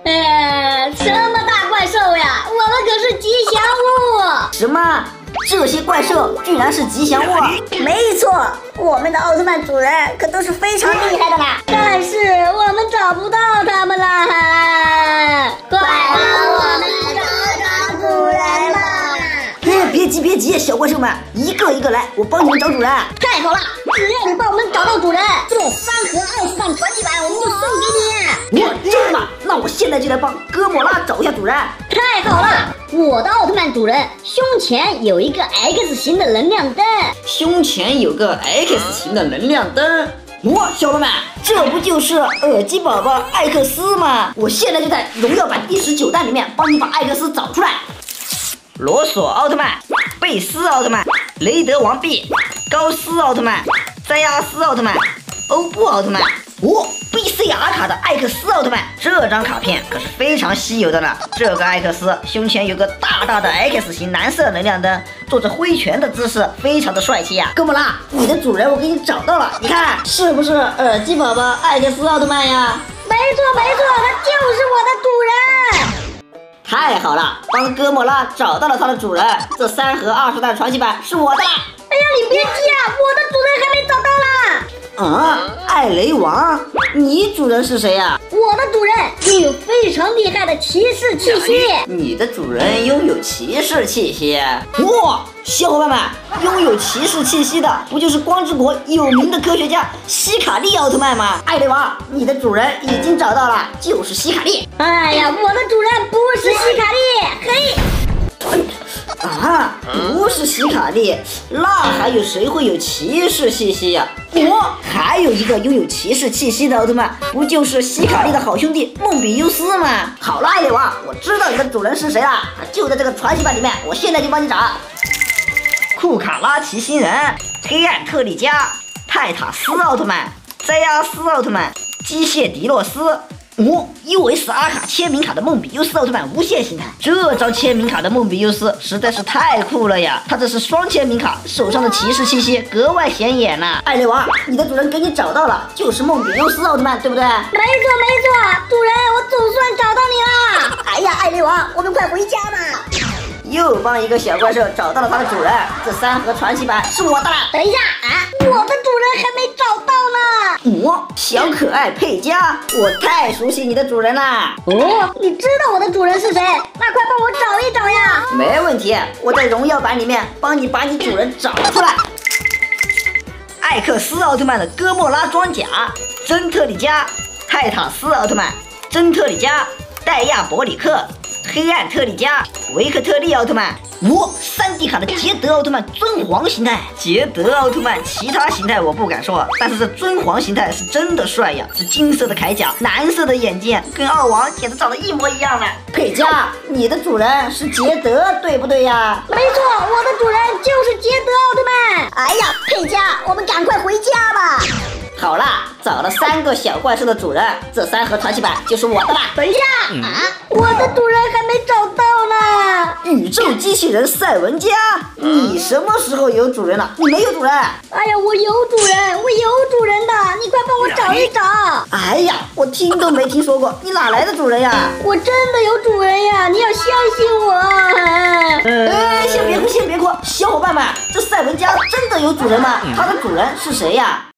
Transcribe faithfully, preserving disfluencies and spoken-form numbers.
呃，什么大怪兽呀？我们可是吉祥物！ 什么？这些怪兽居然是吉祥物？ 没错，我们的奥特曼主人可都是非常厉害的啦。 但是我们找不到他们啦！快帮我们找找主人吧！ 哎，别急别急，小怪兽们，一个一个来，我帮你们找主人。 太好了，只要你帮我们找到主人，这三盒奥特曼传奇版我们就送给你。 我真的吗？那我现在就来帮哥莫拉找一下主人。 太好了，我的奥特曼主人胸前有一个 X 型的能量灯， 胸前有个 X 型的能量灯。哇，小伙伴们，这不就是耳机宝宝艾克斯吗？我现在就在荣耀版第十九弹里面帮你把艾克斯找出来。罗索奥特曼、贝斯奥特曼、雷德王币、高斯奥特曼、塞亚斯奥特曼、欧布奥特曼。哦 ，B C R 卡的艾克斯奥特曼，这张卡片可是非常稀有的了。这个艾克斯胸前有个大大的 X 型蓝色能量灯，做着挥拳的姿势，非常的帅气呀、啊。哥莫拉，你的主人我给你找到了，你看是不是耳机宝宝艾克斯奥特曼呀？ 没错没错，他就是我的主人。 太好了，帮哥莫拉找到了他的主人，这三盒二十弹传奇版是我的啦。 哎呀，你别急啊，我的主人还没找到啦。 嗯，艾雷王，你主人是谁呀、啊？ 我的主人拥有非常厉害的骑士气息。 你的主人拥有骑士气息？哇，小伙伴们，拥有骑士气息的不就是光之国有名的科学家希卡利奥特曼吗？艾雷王，你的主人已经找到了，就是希卡利。 哎呀，我的主人不是希卡利，嘿。 啊，不是希卡利，那还有谁会有骑士气息呀、啊？我还有一个拥有骑士气息的奥特曼，不就是希卡利的好兄弟梦比优斯吗？好了，艾雷王，我知道你的主人是谁了，他就在这个传奇版里面，我现在就帮你找。库卡拉奇星人、黑暗特利迦、泰塔斯奥特曼、塞亚斯奥特曼、机械迪洛斯。哦 ，U S R 卡签名卡的梦比优斯奥特曼无限形态，这张签名卡的梦比优斯实在是太酷了呀！他这是双签名卡，手上的骑士气息格外显眼呐、啊。艾雷王，你的主人给你找到了，就是梦比优斯奥特曼，对不对？ 没错没错，主人，我总算找到你了。 哎呀，艾雷王，我们快回家吧。 又帮一个小怪兽找到了他的主人，这三盒传奇版是我的啦。 等一下啊，我的主人还没找到呢。 哦，小可爱佩佳，我太熟悉你的主人啦。 哦，你知道我的主人是谁？那快帮我找一找呀。 没问题，我在荣耀版里面帮你把你主人找出来。艾克斯奥特曼的哥莫拉装甲，真特里迦、泰塔斯奥特曼、真特里迦、戴亚伯里克、黑暗特利迦、维克特利奥特曼。我、哦、三 D 卡的捷德奥特曼尊皇形态，捷德奥特曼其他形态我不敢说，但是这尊皇形态是真的帅呀！是金色的铠甲，蓝色的眼睛，跟奥王简直长得一模一样了。佩佳，你的主人是捷德，对不对呀？ 没错，我的主人就是捷德奥特曼。 哎呀，佩佳，我们赶快回家吧。 好啦，找了三个小怪兽的主人，这三盒传奇版就是我的啦。 等一下、嗯、啊，我的主人还没找到呢。 宇宙机器人赛文加，你什么时候有主人了？你没有主人。 哎呀，我有主人，我有主人的，你快帮我找一找。 哎呀，我听都没听说过，你哪来的主人呀？ 我真的有主人呀，你要相信我。 哎，先别哭，先别哭，小伙伴们，这赛文加真的有主人吗？他的主人是谁呀？